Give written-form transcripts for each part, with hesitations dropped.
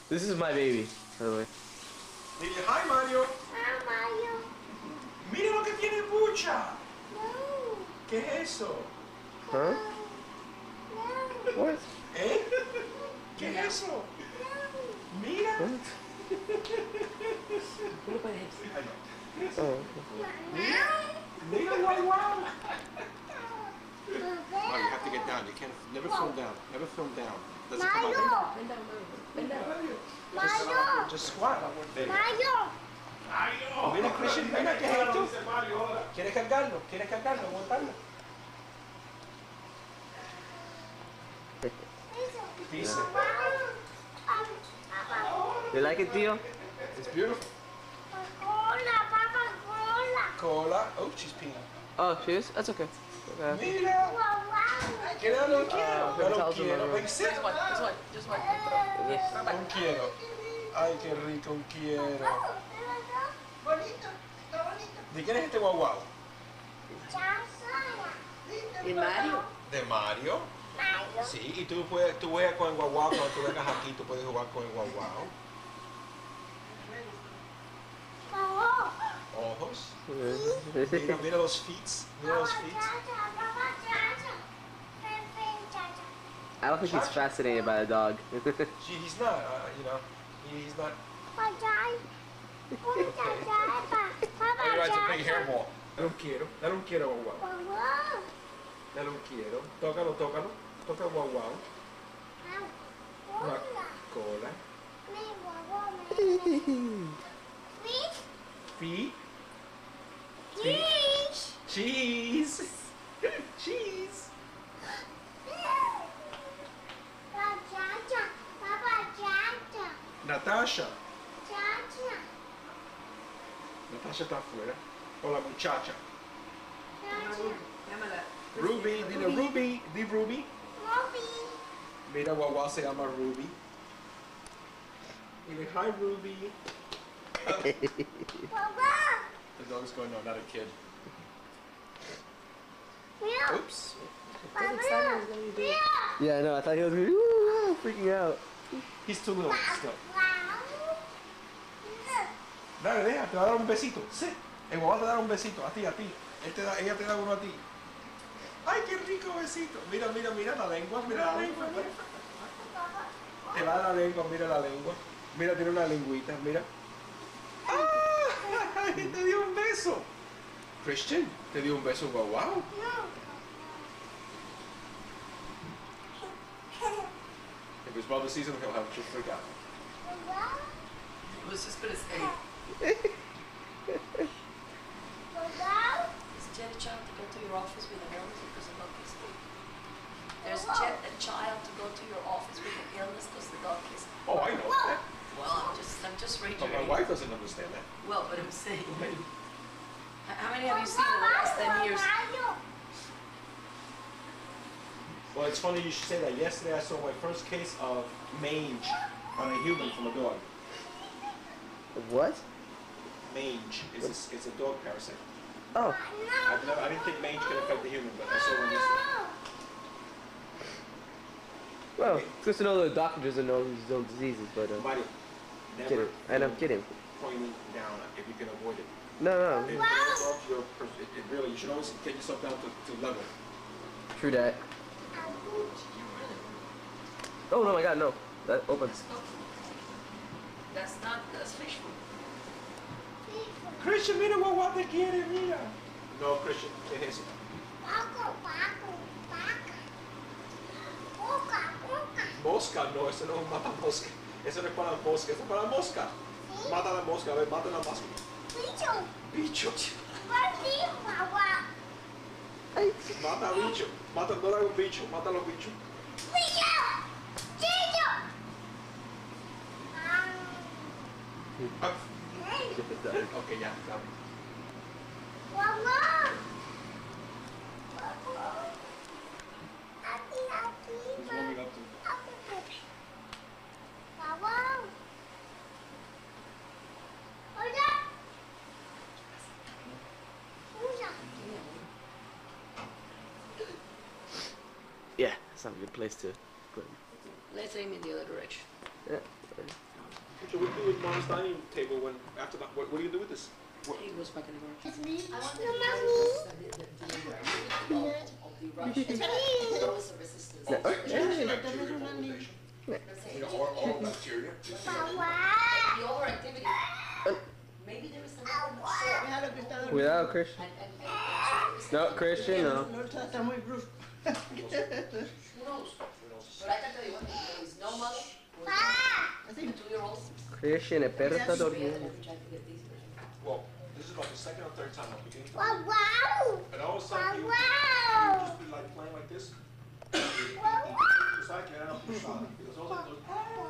This is my baby, by the way. Dile, hi Mario. Hi, Mario. Mira lo que tiene Bucha. No. ¿Qué es eso? Huh? No. What? ¿Eh? ¿Qué es eso? Mira. What? Ay, no. Oh. Mira, guau, guau. Mario, you have to get down. You can't. Never film down. Never film down. Does it come out? Mario. Bend down, bend down. Mario. Just squat. There. Mario. Mira, Christian, mira, ¿qué es esto? ¿Quieres cargarlo? ¿Quieres cargarlo? Aguantarlo. Dice. You like it, Tio? It's beautiful. Cola, papa, cola. Cola. Oh, she's peeing. Oh, she is? That's okay. Okay. Mira. Guau, guau. Que no lo quiero. No lo quiero. Ven, sit. Just one, just one, just one. Yes. Un quiero. Ay, qué rico, un quiero. Bonito, está bonito. ¿De quién es este guau guau? ¿Y Mario? De Mario. Mario. Sí, y tú juegas con el guau guau. Cuando tú vengas aquí, tú puedes jugar con el guau guau. Oh. Ojos. Mira, mira los feet. Mira los feet. I don't think he's fascinated by the dog. He's not, you know, he's not. He rides a big hairball. Dale un quiero guau guau. Dale un quiero. Tócalo, tócalo. Toca el guau guau. Una cola. Feet. Cheese. Cheese. Natasha. Natasha está afuera. O la muchacha. Llámala. Ruby, dile Ruby. Di Ruby. Mira, guau se llama Ruby. Dile hi Ruby. The dog is going, no, not a kid. Oops. Yeah, no, I thought he was gonna be freaking out. He's too little still. Dale, deja, te va a dar un besito. Sí. El guau te va a dar un besito. A ti, a ti. Ella te da uno a ti. Ay, qué rico besito. Mira, mira, mira la lengua. Mira la lengua. Te va a dar la lengua, mira la lengua. Mira, tiene una lengüita, mira. ¡Ah! Te dio un beso. Christian, te dio un beso, guau guau. If his brother sees him, he'll have to freak out. I was just gonna say, is Jet a child to go to your office with an illness because the dog is sick? There's Jet a child to go to your office with an illness because the dog is sick? Oh, I know that. Well, I'm just But reiterating. my wife doesn't understand that. Well, but I'm saying, how many have you seen in the last 10 years? Well, it's funny you should say that. Yesterday I saw my first case of mange on a human from a dog. What? Mange is it's a dog parasite. Oh. I didn't think mange could affect the human, but I saw one yesterday. Well, it's good to know the doctor doesn't know his own diseases, but Mario, never kidding. And I'm kidding. pointing down if you can avoid it. No, In no. dogs, it really, you should always get yourself down to level. True that. Oh no, my God, no. That opens. That's fish food. Christian, mira guau te quiere, mira. No, Christian, ¿qué es eso? Mosca, no, eso no es un mata mosca. Eso no es para la mosca, eso es para la mosca. Mata la mosca, a ver, mata la mosca. Bicho. Mata bicho. Mata, no era un bicho, mata a los bichos. Ah, ok, ya, está. He's warming up to. Yeah, that's not a good place to put him. Let's aim in the other direction. Yeah. What do we do with mom's dining table when after that? What do you do with this? He goes back in the garage. It's me. I want No, the mommy. rush. It's always a resistance. No. All bacteria. Papá. The overactivity. Maybe there is something Déjalo que está dormido. Cuidado, Christian. No, Christian, no. No, está muy brusco. Who knows? But I can tell you one thing, there is no mother who is Así. a 2-year-old. Christian, el perro está durmiendo. Well, this is like the second or third time I'm beginning to. Wow, wow. And all of a sudden, you Wow. just be like playing like this. You sabes que era una pulsada. Because those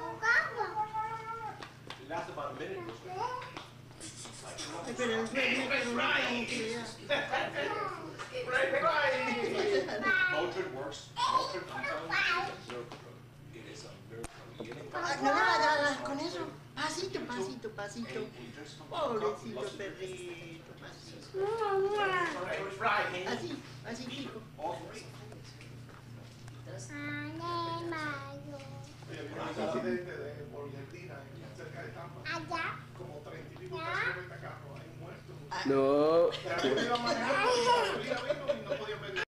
it lasts about a minute. Ay, pero el duerme, pero no tranquilidad. Motrin works. Motrin, I'm telling you, it is a miracle. Ah, no le vayas con eso. Pasito, pasito, pasito. Pobrecito perrito, pasito. Así, así, chico. Allá. Como 30 y pico, casi 90 carros ahí muertos. No. Pero yo iba manejando,